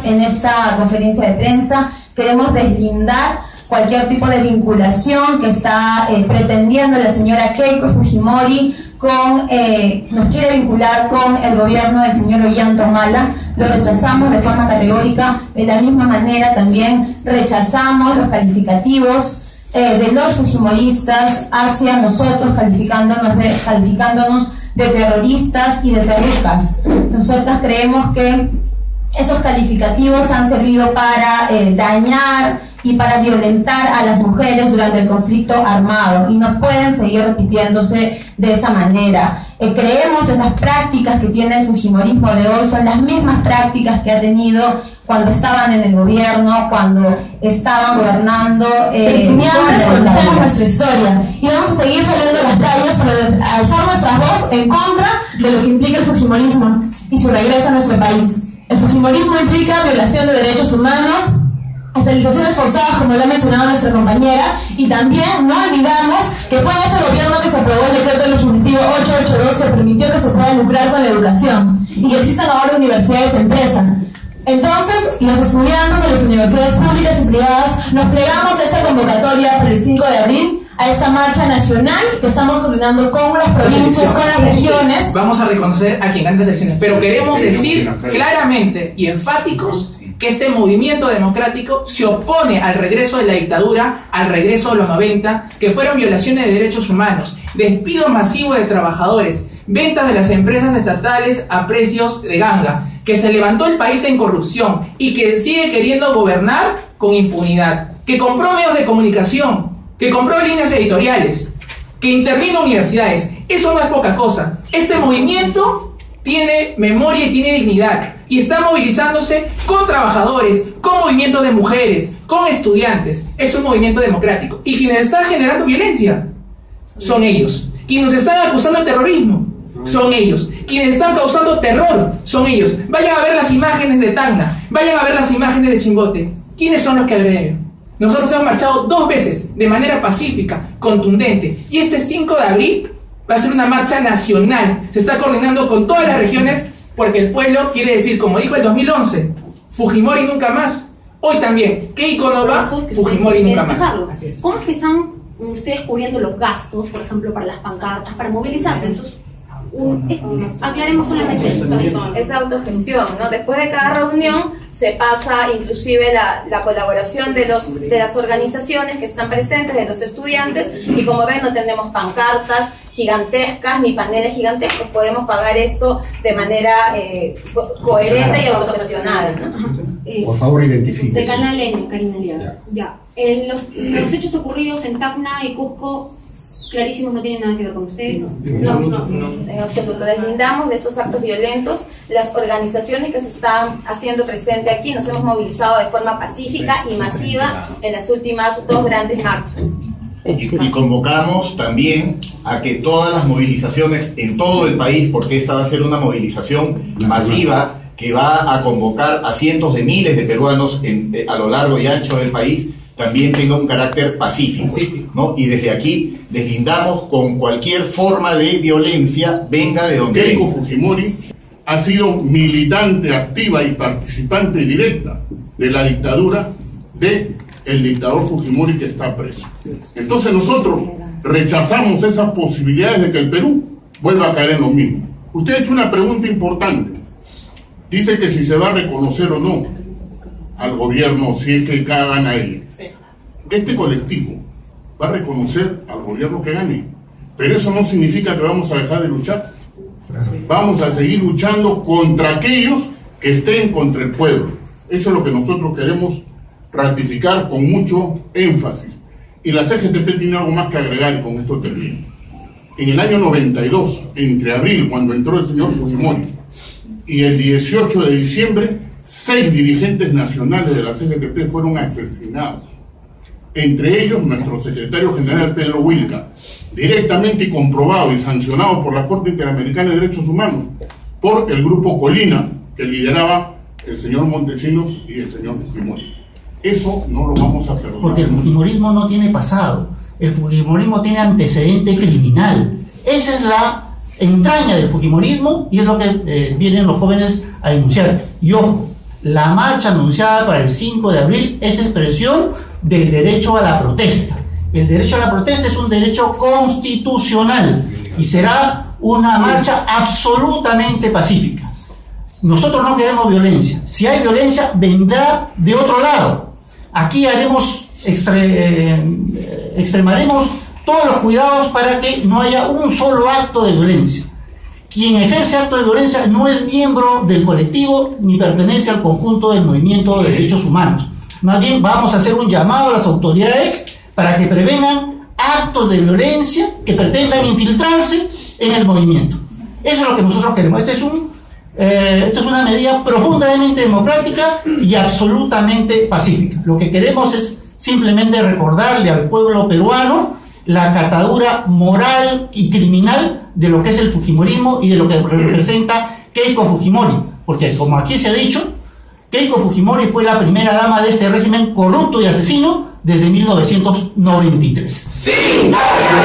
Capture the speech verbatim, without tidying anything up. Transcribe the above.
En esta conferencia de prensa queremos deslindar cualquier tipo de vinculación que está eh, pretendiendo la señora Keiko Fujimori con, eh, nos quiere vincular con el gobierno del señor Ollanta Humala. Lo rechazamos de forma categórica. De la misma manera también rechazamos los calificativos eh, de los fujimoristas hacia nosotros, calificándonos de, calificándonos de terroristas y de terrucas. Nosotras creemos que esos calificativos han servido para eh, dañar y para violentar a las mujeres durante el conflicto armado y no pueden seguir repitiéndose de esa manera. Eh, creemos esas prácticas que tiene el fujimorismo de hoy son las mismas prácticas que ha tenido cuando estaban en el gobierno, cuando estaban gobernando. Eh, Estudiantes, conocemos nuestra historia y vamos a seguir saliendo a las calles para alzar nuestra voz en contra de lo que implica el fujimorismo y su regreso a nuestro país. El fujimorismo implica violación de derechos humanos, esterilizaciones forzadas, como lo ha mencionado nuestra compañera, y también no olvidamos que fue en ese gobierno que se aprobó el decreto legislativo ochocientos ochenta y dos que permitió que se pueda lucrar con la educación y que existan ahora universidades empresa. Entonces, los estudiantes de las universidades públicas y privadas nos plegamos a esta convocatoria para el cinco de abril, a esta marcha nacional que estamos coordinando con las provincias, con las regiones. Vamos a reconocer a quien gane las elecciones, pero queremos decir claramente y enfáticos que este movimiento democrático se opone al regreso de la dictadura, al regreso de los noventa, que fueron violaciones de derechos humanos, despido masivo de trabajadores, ventas de las empresas estatales a precios de ganga, que se levantó el país en corrupción y que sigue queriendo gobernar con impunidad, que compró medios de comunicación, que compró líneas editoriales, que intervino universidades. Eso no es poca cosa. Este movimiento tiene memoria y tiene dignidad y está movilizándose con trabajadores, con movimientos de mujeres, con estudiantes. Es un movimiento democrático. Y quienes están generando violencia son ellos. Quienes nos están acusando de terrorismo son ellos. Quienes están causando terror son ellos. Vayan a ver las imágenes de Tacna, vayan a ver las imágenes de Chimbote. ¿Quiénes son los que agreden? Nosotros hemos marchado dos veces de manera pacífica, contundente, y este cinco de abril va a ser una marcha nacional. Se está coordinando con todas las regiones porque el pueblo quiere decir, como dijo el dos mil once, Fujimori nunca más. Hoy también, Keiko no va, Fujimori nunca más. Así es. ¿Cómo es que están ustedes cubriendo los gastos, por ejemplo, para las pancartas, para movilizarse? Eso es un, es, aclaremos solamente eso. Es autogestión, ¿no? Después de cada reunión se pasa inclusive la, la colaboración de, los, de las organizaciones que están presentes, de los estudiantes, y como ven no tenemos pancartas gigantescas ni paneles gigantescos, podemos pagar esto de manera eh, co coherente y autogestionada, ¿no? Eh, Por favor, identifique. De Canal N, Karina Aliaga. Ya. Eh, los, los hechos ocurridos en Tacna y Cusco, clarísimos, no tienen nada que ver con ustedes. No, no, no. En absoluto. Deslindamos de esos actos violentos. Las organizaciones que se están haciendo presente aquí nos hemos movilizado de forma pacífica y masiva en las últimas dos grandes marchas. Y, y convocamos también a que todas las movilizaciones en todo el país, porque esta va a ser una movilización masiva que va a convocar a cientos de miles de peruanos en, a lo largo y ancho del país, también tenga un carácter pacífico, ¿no? Y desde aquí deslindamos con cualquier forma de violencia, venga de donde Keiko venga. Fujimori ha sido militante activa y participante directa de la dictadura de el dictador Fujimori, que está preso. Entonces nosotros rechazamos esas posibilidades de que el Perú vuelva a caer en lo mismo. Usted ha hecho una pregunta importante. Dice que si se va a reconocer o no al gobierno, si es que gana él. Este colectivo va a reconocer al gobierno que gane, pero eso no significa que vamos a dejar de luchar. Vamos a seguir luchando contra aquellos que estén contra el pueblo. Eso es lo que nosotros queremos ratificar con mucho énfasis. Y la C G T P tiene algo más que agregar, y con esto termino. En el año noventa y dos, entre abril, cuando entró el señor Fujimori, y el dieciocho de diciembre, seis dirigentes nacionales de la C G T P fueron asesinados. Entre ellos, nuestro secretario general Pedro Wilca, directamente y comprobado y sancionado por la Corte Interamericana de Derechos Humanos, por el grupo Colina, que lideraba el señor Montesinos y el señor Fujimori. Eso no lo vamos a perdonar. Porque el fujimorismo no tiene pasado, el fujimorismo tiene antecedente criminal. Esa es la entraña del fujimorismo y es lo que eh, vienen los jóvenes a denunciar. Y ojo, La marcha anunciada para el cinco de abril es expresión del derecho a la protesta. El derecho a la protesta es un derecho constitucional y será una marcha absolutamente pacífica. Nosotros no queremos violencia. Si hay violencia, vendrá de otro lado. Aquí haremos, extre, eh, extremaremos todos los cuidados para que no haya un solo acto de violencia. Quien ejerce acto de violencia no es miembro del colectivo ni pertenece al conjunto del movimiento de derechos humanos. Más bien vamos a hacer un llamado a las autoridades para que prevengan actos de violencia que pretendan infiltrarse en el movimiento. Eso es lo que nosotros queremos. Este es un, eh, esta es una medida profundamente democrática y absolutamente pacífica. Lo que queremos es simplemente recordarle al pueblo peruano la catadura moral y criminal de lo que es el fujimorismo y de lo que representa Keiko Fujimori. Porque, como aquí se ha dicho, Keiko Fujimori fue la primera dama de este régimen corrupto y asesino desde mil novecientos noventa y tres. ¡Sí!